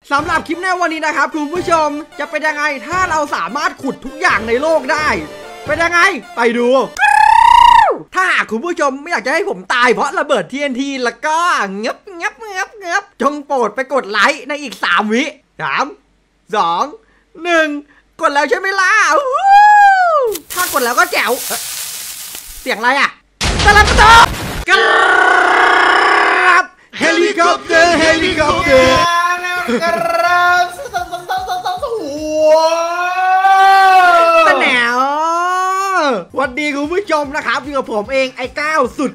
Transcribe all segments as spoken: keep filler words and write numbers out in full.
สำหรับคลิปในวันนี้นะครับคุณผู้ชมจะเป็นยังไงถ้าเราสามารถขุดทุกอย่างในโลกได้เป็นยังไงไปดูถ้าหากคุณผู้ชมไม่อยากจะให้ผมตายเพราะระเบิด ที เอ็น ที แล้วก็เงียบเงียบเงียบเงียบจงโปรดไปกดไลค์ในอีกสามวิสามสองหนึ่งกดแล้วใช่ไหมล่ะถ้ากดแล้วก็แจ๋วเสียงอะไรอ่ะตะลับตะกรับเฮลิคอปเตอร์เฮลิคอปเตอร์ตะแหนวสวัสดีคุณผู้ชมนะครับอยู่กับผมเองไอ้ก้าวสุด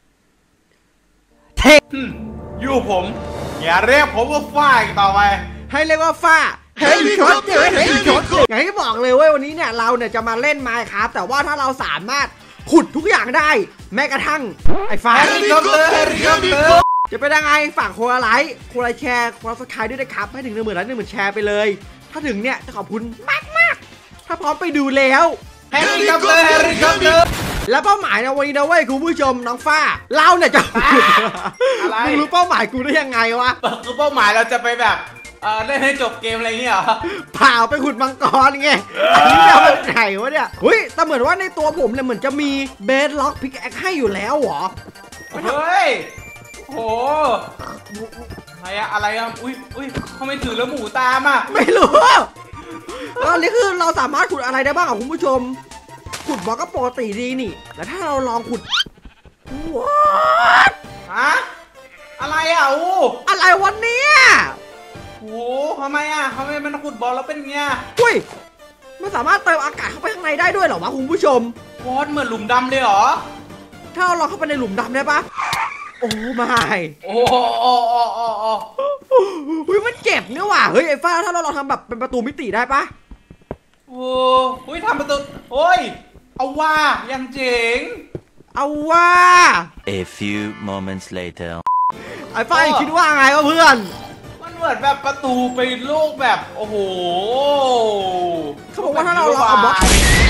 เทคอยู่ผมอย่าเรียกผมว่าฝ้าอีกต่อไปให้เรียกว่าฝ้าเฮลิคอปเตอร์เฮลิคอปเตอร์อย่างที่บอกเลยเว้ยวันนี้เนี่ยเราเนี่ยจะมาเล่น Minecraft แต่ว่าถ้าเราสามารถขุดทุกอย่างได้แม้กระทั่งไอ้ฝ้าเฮลิคอปเตอร์เฮลิคอปเตอร์จะเป็นยังไงฝากโคไลค์โคไลค์แชร์โคไลค์สกายด้วยนะครับให้ถึงหนึ่งหมื่นไลค์หนึ่งหมื่นแชร์ไปเลยถ้าถึงเนี่ยจะขอบคุณมากมากถ้าพร้อมไปดูแล้วเฮลิคอปเตอร์เฮลิคอปเตอร์แล้วเป้าหมายในวันนี้นะเว้ยคุณผู้ชมน้องฟ้าเราเนี่ยจะอะไรมึงรู้เป้าหมายกูได้ยังไงวะคือเป้าหมายเราจะไปแบบเออเล่นให้จบเกมอะไรเงี้ยเหรอเปล่าไปขุดมังกรไงอันนี้จะเป็นไงวะเนี่ยเฮ้ยแต่เหมือนว่าในตัวผมเนี่ยเหมือนจะมีเบสล็อกพิกแอคให้อยู่แล้วเหรอเฮ้ยโหอะไรอะอะไรอะอุ้ยอุ้ยเขาไม่ถือแล้วหมูตามอ่ะไม่รู้แล้วนี่คือเราสามารถขุดอะไรได้บ้างอ่ะคุณผู้ชมขุดบล็อกก็ปกติดีนี่แล้วถ้าเราลองขุดว้าฮะอะไรอ่ะโอ้อะไรวันนี้โอ้ทำไมอ่ะทำไมมันขุดบอลแล้วเป็นเงี้ยอุ้ยมันสามารถเติมอากาศเข้าไปข้างในได้ด้วยเหรอวะคุณผู้ชมวอดเหมือนหลุมดำเลยเหรอถ้าเราเข้าไปในหลุมดำได้ปะโอ้ไม่โอ้โอ้โอ้โอ้โอ้เฮ้ยมันเจ็บเนี่ยว่ะเฮ้ยไอ้ฟ้าถ้าเราลองทำแบบเป็นประตูมิติได้ปะโอ้โหทำประตูโอ้ยเอาว่ายังเจ๋งเอาว่า A few moments later ไอ้ฟ้าคิดว่าไงวะเพื่อนมันเหมือนแบบประตูไปโลกแบบโอ้โหเขาบอกว่าถ้าเราลองเอาบล็อก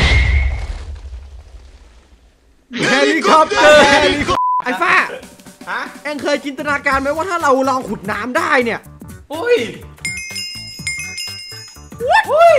เฮลิคอปเตอร์ไอ้ฟ้าฮะเอ็งเคยจินตนาการไหมว่าถ้าเราลองขุดน้ำได้เนี่ยอุ้ยอุ้ย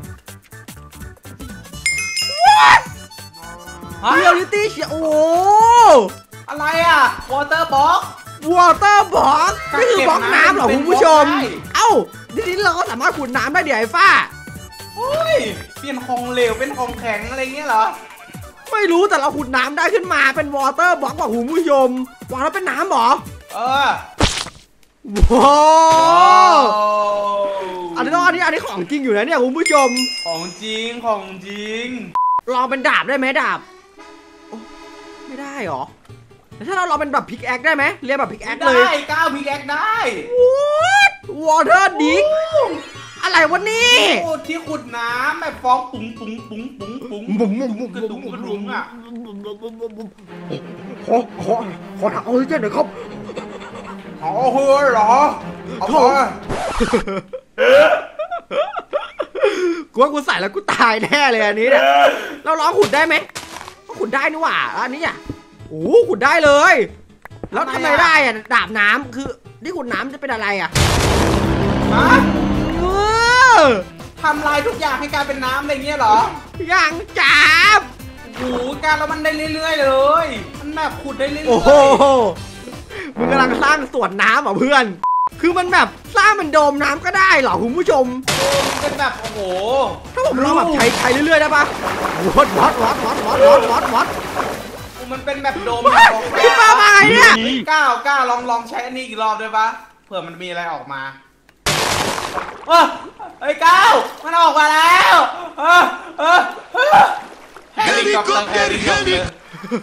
เรียลลิตี้เชียโอ้อะไรอ่ะวอเตอร์บ็อกวอเตอร์บ็อกนี่คือบล็อกน้ำเหรอคุณผู้ชมเอ้าทีนี้เราก็สามารถขุดน้ำได้เดี๋ยวไอ้ฟ้าโอ้ยเปลี่ยนของเหลวเป็นของแข็งอะไรเงี้ยเหรอไม่รู้แต่เราขุดน้ำได้ขึ้นมาเป็นวอเตอร์บ็อกว่ะคุณผู้ชมวางแล้วเป็นน้ำเหรอเออว้าวอันนี้ต้องอันนี้อันนี้ของจริงอยู่นะเนี่ยคุณผู้ชมของจริงของจริงลองเป็นดาบได้ไหมดาบไม่ได้หรอแต่ถ้าเราลองเป็นแบบพิกแอคได้ไหมเรียกแบบพิกแอคเลยได้ก้าวพิกแอคได้วอเตอร์ดิกอะไรวะนี่ที่ขุดน้ำแบบฟองปุ๋งปุ๋งปุ๋งปุ๋งปุ๋งบุ๋มบุ๋มบุ๋มกระดุมกระดุมอ่ะขอขอขอถังออกซิเจนหน่อยครับอ๋อเฮ้ยเหรอเอาไปกูว่ากูใส่แล้วกูตายแน่เลยอันนี้เนี่ยเราลองขุดได้ไหมก็ขุดได้นี่หว่าอันนี้อ่ะโอ้ขุดได้เลยแล้วทำไมได้อ่ะดาบน้ำคือที่ขุดน้ำจะเป็นอะไรอ่ะฮะทำลายทุกอย่างให้กลายเป็นน้ำอะไรเงี้ยเหรออย่างจับโอ้การแล้วมันได้เรื่อยๆเลยมันแบบขุดได้เรื่อยๆโอ้โหมึงกำลังสร้างสวนน้ำเหรอเพื่อนคือมันแบบสร้างมันโดมน้ำก็ได้เหรอคุณผู้ชมเป็นแบบโอ้โหถ้าผมลองแบบใช้ใช้เรื่อยๆได้ปะวอดวอดวอดวอดวอดวอดวอดวอดมันเป็นแบบโดมพี่ป้ามาไงเนี่ยก้าวก้าวลองลองใช้อันนี้อีกรอบด้วยปะเผื่อมันมีอะไรออกมาเออไอ้ก้าวมันออกมาแล้วเออเออเฮลิคอปเตอร์เฮลิคอปเตอร์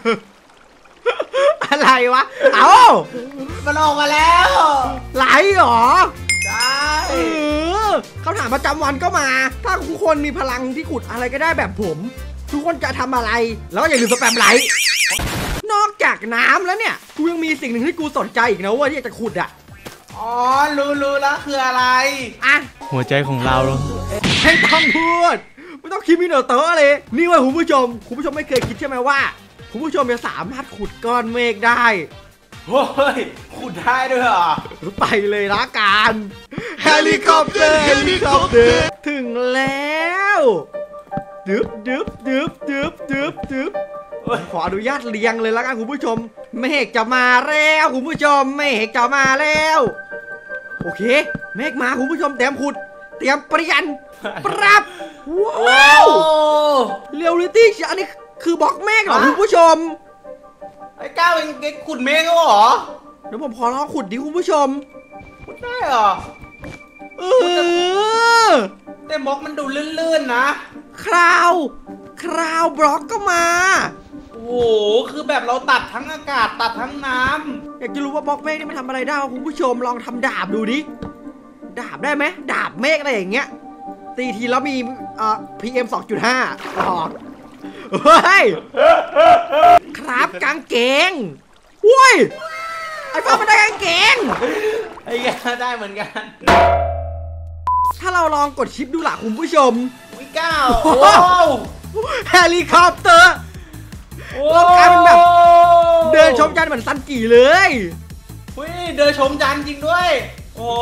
อะไรวะเอ้ามันออกมาแล้วไหลหรอใช่เออคำถามประจำวันก็มาถ้าทุกคนมีพลังที่ขุดอะไรก็ได้แบบผมทุกคนจะทำอะไรแล้วอย่าลืมสแปมไลค์นอกจากน้ำแล้วเนี่ยกูยังมีสิ่งหนึ่งที่กูสนใจอีกนะว่าที่จะขุดอ่ะอ๋อรู้รู้แล้วคืออะไรอ่ะหัวใจของเราไม่ต้องพูดไม่ต้องคิดมีเนอเตอร์เลยนี่ว่าคุณผู้ชมคุณผู้ชมไม่เคยคิดใช่ไหมว่าคุณผู้ชมจะสามารถขุดก้อนเมฆได้โอ้ยขุดได้ด้วยเหรอไปเลยละกันเฮลิคอปเตอร์เฮลิคอปเตอร์ถึงแล้วดึบดึบดึบดึบดึบดึบขออนุญาตเลี้ยงเลยละกันคุณผู้ชมเมฆจะมาแล้วคุณผู้ชมเมฆจะมาแล้วโอเคเมฆมาคุณผู้ชมเตรียมขุดเตรียมเปลี่ยนปรับว้าวเรียลลิตี้อันนี้คือบล็อกเมฆเหรอคุณผู้ชมไอ้ก้าวเองเก็ขุดเมฆก็เหรอเดี๋ยวผมขอลองขุดดิคุณผู้ชมขุดได้เหรอเออแต่บล็อกมันดูลื่นๆนะคราวคราวบล็อกก็มาโอ้โหคือแบบเราตัดทั้งอากาศตัดทั้งน้ำอยากจะรู้ว่าบล็อกเมฆนี่มันทำอะไรได้คุณผู้ชมลองทำดาบดูดิดาบได้ไหมดาบเมฆอะไรอย่างเงี้ยตีทีแล้วมีเอ่อ พี เอ็ม สองจุดห้า ออกเฮ้ยครับกางเกงอุ้ยไอ้ฟ้ามันได้กางเกงไอ้แกได้เหมือนกันถ้าเราลองกดชิปดูล่ะคุณผู้ชมวิก้าวโอ้เฮลิคอปเตอร์โลกาเป็นแบบเดินชมจันทร์เหมือนซันกี่เลยเฮ้ยเดินชมจันทร์จริงด้วยโอ้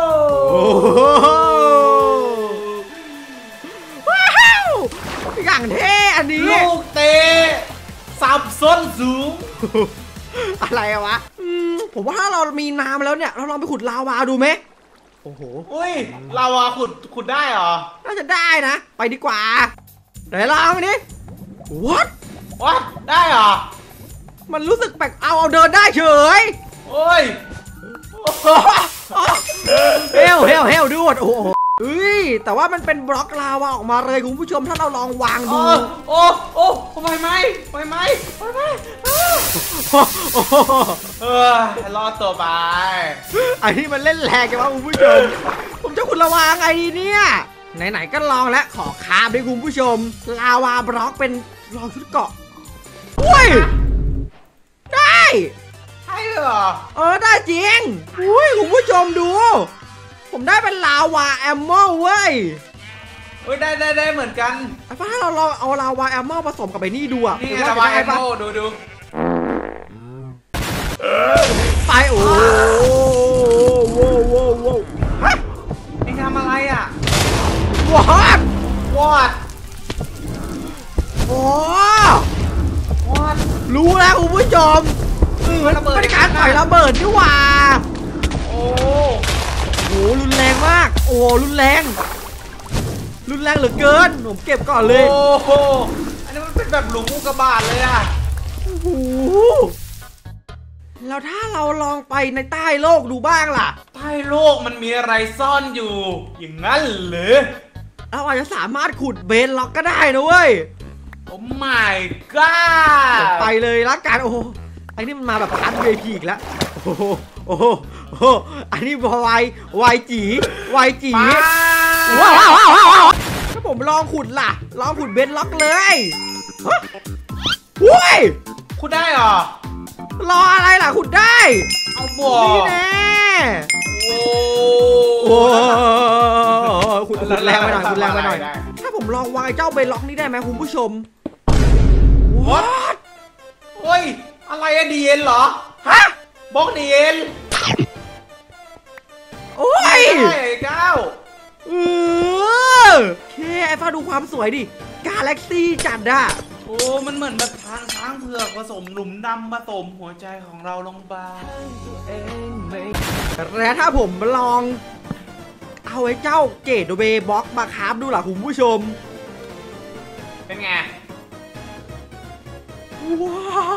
ว้าวอย่างเท่อันนี้ลูกเตะสับส้นสูงอะไรวะผมว่าถ้าเรามีน้ำแล้วเนี่ยเราลองไปขุดลาวาดูไหมโอ้โหอุ้ยลาวาขุดขุดได้เหรอน่าจะได้นะไปดีกว่าไหนลองดิ what what ได้เหรอมันรู้สึกแปลกเอาเอาเดินได้เฉยโอ้ยเฮลเฮลเฮลดูดโอ้โหเฮ้ยแต่ว่ามันเป็นบล็อกลาวาออกมาเลยคุณผู้ชมถ้าเราลองวางดูโอ้โอ้ไปไหมไปไหมไปไหมเออรอดตัวไปไอ้นี่มันเล่นแรงจังวะคุณผู้ชมผมจะขุดลาวาไงดีเนี่ยไหนๆก็ลองแล้วขอคาบด้วยคุณผู้ชมลาวาบล็อกเป็นรองชุดเกาะอุ้ยได้ใช่เหรอเออได้จริงอุ้ยคุณผู้ชมดูผมได้เป็นลาวาแอมเมลเว้ยเฮ้ยได้ได้ได้เหมือนกันไอ้ฟ้าเราลองเอาลาวาแอมเมลผสมกับไอ้นี่ดูอ่ะนี่ลาวาแอมเมลดูดูไปโอ้โหโว้โว้ฮะนี่ทำอะไรอ่ะวอดวอดโอ้วอดรู้แล้วคุณผู้ชมมันเป็นการปล่อยระเบิดนี่หว่าโอ้โหรุนแรงมากโอ้รุนแรงรุนแรงเหลือเกินผมเก็บก่อนเลยโอ้โหอันนี้มันเป็นแบบหลุมอุกกาบาตเลยอ่ะโอ้โหแล้วถ้าเราลองไปในใต้โลกดูบ้างล่ะใต้โลกมันมีอะไรซ่อนอยู่อย่างนั้นหรือเราอาจจะสามารถขุดเบนล็อกก็ได้นะเว้ยโอ้ my god ไปเลยละกันโอ้ไอ้นี่มันมาแบบคัน วี ไอ พี อีกแล้วโอ้โหโอ้โหโอ้โหอันนี้วายวายจีวายจีว้าวว้าวว้าวว้าวถ้าผมลองขุดล่ะลองขุดเบนล็อกเลยอุ้ยขุดได้เหรอรออะไรล่ะขุดได้เอาบ่นี่แน่โอ้โหขุดแรงไปหน่อยขุดแรงไปหน่อยถ้าผมลองวางไอ้เจ้าเบนล็อกนี้ได้ไหมคุณผู้ชมวัดโอ้ยอะไรอะดีเอ็นเหรอฮะบล็อกดีเอ็นโอ้ยไอ้เก้าเออแค่ไอ้ฟ้าดูความสวยดิกาแล็กซี่จัดอะโอ้มันเหมือนแบบทางช้างเผือกผสมหลุมดำผสมหัวใจของเราลงไปแล้วถ้าผมลองเอาไอ้เจ้าเกตเวย์บล็อกมาคราฟดูล่ะคุณผู้ชมเป็นไงว้าว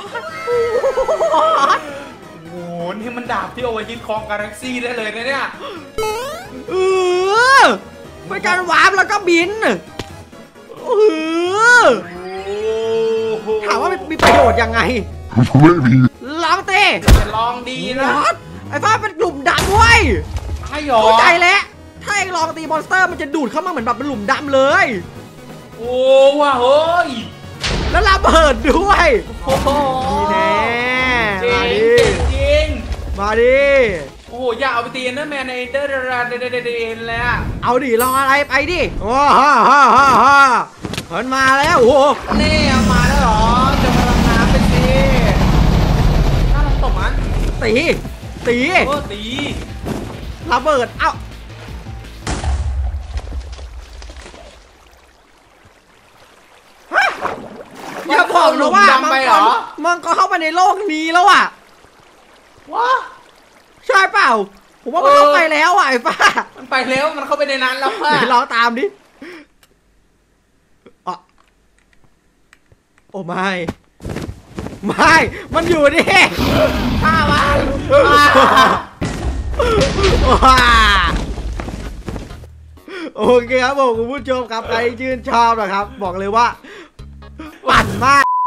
โอ้โหนี่มันดาบที่เอาไว้ยึดครองกาแล็กซี่ได้เลยนะเนี่ยเออเป็นการวาร์ปแล้วก็บินเออถามว่ามีประโยชน์ยังไงไม่มีลองเต้ลองดีนะไอ้ฟ้าเป็นกลุ่มดำเว้ยใช่หรอเข้าใจแล้วถ้าเองลองตีมอนสเตอร์มันจะดูดเข้ามาเหมือนแบบเป็นหลุมดำเลยโอ้ว้าเฮ้ยแล้วระเบิดด้วยโอ้โหนี่แน่จริงจริงมาดิโอ้โหอยากเอาไปตีเอนเดอร์แมนในเอนเดอร์ราเดเดเดนเลยอะเอาดิรออะไรไปดิโอ้ฮ่าฮ่าฮ่าฮ่ามันมาแล้วโอ้นี่เอามาแล้วเหรอจะพลังน้ำไปสิน่าลองตบมันตตีตีโอ้ตีระเบิดเอ้าอย่าบอกนะว่ามังกรมังกรเข้าไปในโลกนี้แล้วอ่ะว้าใช่เปล่าผมว่ามันเข้าไปแล้วอ่ะไอ้ฟ้ามันไปแล้วมันเข้าไปในนั้นแล้วค่ะเดี๋ยวเราตามดิอ่ะโอ้ไม่ไม่มันอยู่ดิฆ่ามันว้าโอเคครับผมคุณผู้ชมครับใครชื่นชอบนะครับ บอกเลยว่าปั่นมาก